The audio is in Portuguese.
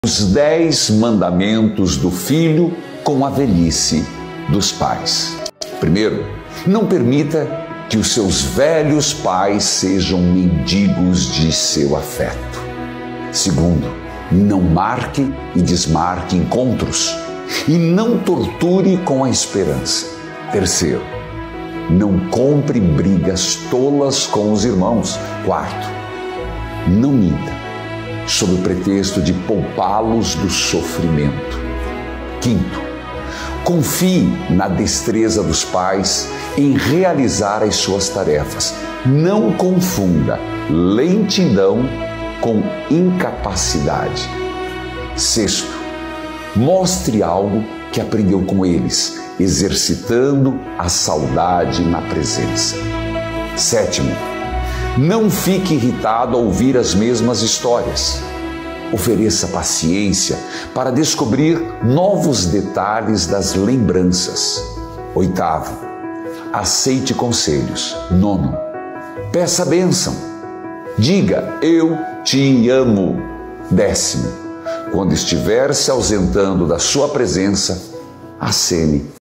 Os 10 mandamentos do filho com a velhice dos pais. Primeiro, não permita que os seus velhos pais sejam mendigos de seu afeto. Segundo, não marque e desmarque encontros e não torture com a esperança. Terceiro, não compre brigas tolas com os irmãos. Quarto, não minta, sob o pretexto de poupá-los do sofrimento. Quinto, confie na destreza dos pais em realizar as suas tarefas. Não confunda lentidão com incapacidade. Sexto, mostre algo que aprendeu com eles, exercitando a saudade na presença. Sétimo, não fique irritado ao ouvir as mesmas histórias. Ofereça paciência para descobrir novos detalhes das lembranças. Oitavo, aceite conselhos. Nono, peça bênção. Diga, eu te amo. Décimo, quando estiver se ausentando da sua presença, acene